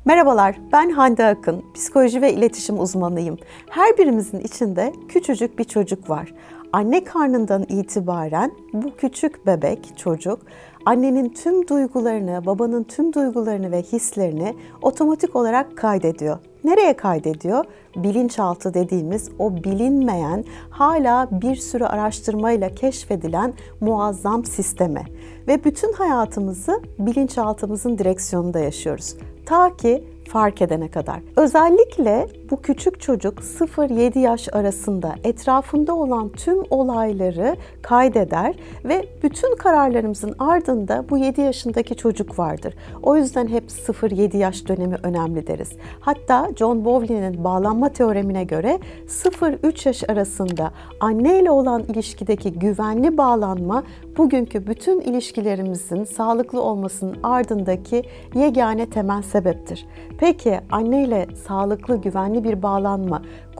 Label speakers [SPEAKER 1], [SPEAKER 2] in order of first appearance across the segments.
[SPEAKER 1] Merhabalar, ben Hande Akın, psikoloji ve iletişim uzmanıyım. Her birimizin içinde küçücük bir çocuk var. Anne karnından itibaren bu küçük bebek, çocuk, annenin tüm duygularını, babanın tüm duygularını ve hislerini otomatik olarak kaydediyor. Nereye kaydediyor? Bilinçaltı dediğimiz o bilinmeyen, hala bir sürü araştırmayla keşfedilen muazzam sisteme. Ve bütün hayatımızı bilinçaltımızın direksiyonunda yaşıyoruz. Ta ki fark edene kadar. Özellikle bu küçük çocuk 0-7 yaş arasında etrafında olan tüm olayları kaydeder ve bütün kararlarımızın ardında bu 7 yaşındaki çocuk vardır. O yüzden hep 0-7 yaş dönemi önemli deriz. Hatta John Bowlby'nin bağlanma teoremine göre 0-3 yaş arasında anne ile olan ilişkideki güvenli bağlanma bugünkü bütün ilişkilerimizin sağlıklı olmasının ardındaki yegane temel sebeptir. Peki anne ile sağlıklı, güvenli bir bağlanma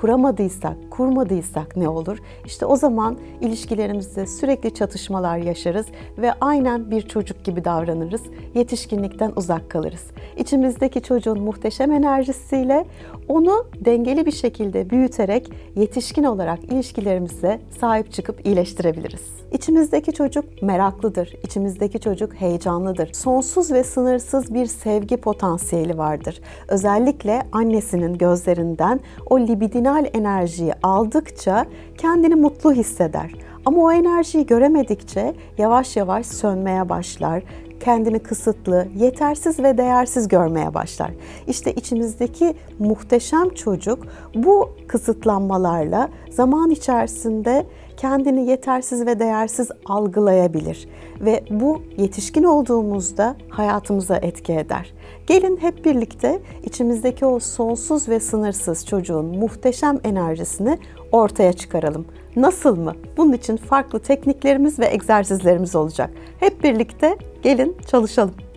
[SPEAKER 1] kurmadıysak ne olur? İşte o zaman ilişkilerimizde sürekli çatışmalar yaşarız ve aynen bir çocuk gibi davranırız, yetişkinlikten uzak kalırız. İçimizdeki çocuğun muhteşem enerjisiyle onu dengeli bir şekilde büyüterek yetişkin olarak ilişkilerimize sahip çıkıp iyileştirebiliriz. İçimizdeki çocuk meraklıdır, içimizdeki çocuk heyecanlıdır. Sonsuz ve sınırsız bir sevgi potansiyeli vardır. Özellikle annesinin gözlerinden o libidinal enerjiyi aldıkça kendini mutlu hisseder. Ama o enerjiyi göremedikçe yavaş yavaş sönmeye başlar. Kendini kısıtlı, yetersiz ve değersiz görmeye başlar. İşte içimizdeki muhteşem çocuk bu kısıtlanmalarla zaman içerisinde kendini yetersiz ve değersiz algılayabilir ve bu yetişkin olduğumuzda hayatımıza etki eder. Gelin hep birlikte içimizdeki o sonsuz ve sınırsız çocuğun muhteşem enerjisini ortaya çıkaralım. Nasıl mı? Bunun için farklı tekniklerimiz ve egzersizlerimiz olacak. Hep birlikte gelin çalışalım.